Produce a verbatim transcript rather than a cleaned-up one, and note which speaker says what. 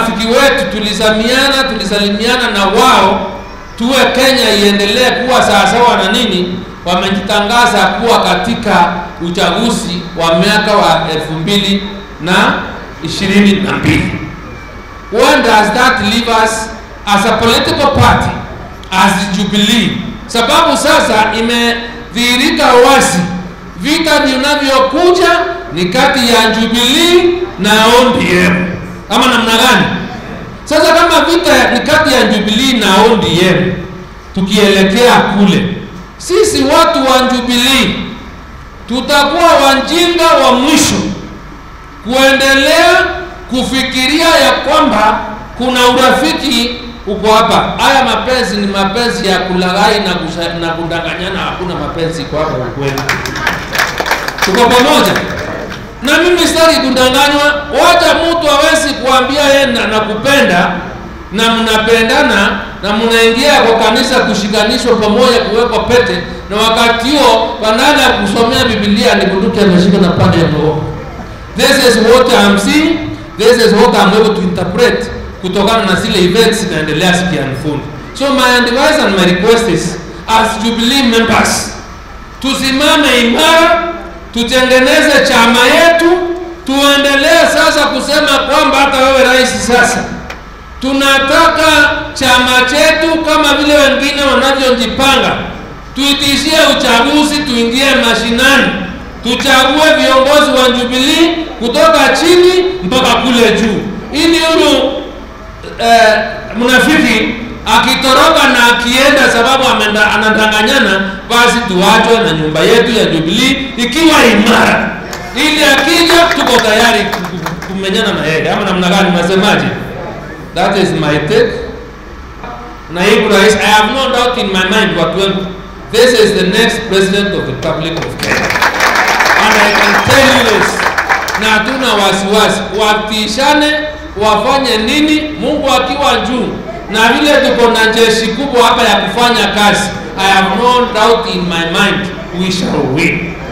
Speaker 1: marafiki wetu tulizamiana, tulisalimiana na wao, tuwe Kenya iendelee kuwa sawasawa na nini, wamejitangaza kuwa katika uchaguzi wa miaka wa elfu mbili na ishirini na mbili. When does that leave us as a political party, as Jubilee? Sababu sasa imedhihirika wazi vita vinavyokuja ni kati ya Jubilee na O D M. Ama namna gani? Sasa kama vita ni kati ya Jubilee na O D M, tukielekea kule, sisi watu wa Jubilee tutakuwa wajinga wa mwisho kuendelea kufikiria ya kwamba kuna urafiki uko hapa. Haya mapenzi ni mapenzi ya kulaghai na kusha, na kudanganyana. Hakuna mapenzi kwa hapa kweli. Tuko pamoja. Na mimi sitaki kudanganywa. Wacha mtu hawezi kuambia yeye nakupenda na mnapendana na mnaingia kwa kanisa kushikanishwa pamoja kuwekwa pete, na wakati huo badala kusomea Biblia ni bunduki ameshika na pande ya roho. This is what I'm seeing. This is what I'm able to interpret kutokana na zile events zinaendelea siku ya mfundi. So my advice and my request is, as Jubilee members, tusimame imara, tutengeneze chama yetu, tuendelee sasa kusema kwamba hata wewe rais sasa tunataka chama chetu kama vile wengine wanavyojipanga, tuitishie uchaguzi, tuingie mashinani, tuchague viongozi wa Jubilee kutoka chini mpaka kule juu, ili huyu eh, mnafiki akitoroka na akienda sababu anadanganyana, basi tuachwe na nyumba yetu ya Jubilee ikiwa imara, ili akija tuko tayari kumenyana na yeye. Ama namna gani mnasemaje? That is my take. Naibu Rais, I have no doubt in my mind what will this is the next president of the Republic of Kenya, and I can tell you this, na hatuna wasiwasi, watishane wafanye nini, Mungu akiwa juu, na vile tuko na jeshi kubwa hapa ya kufanya kazi. I have no doubt in my mind we shall win.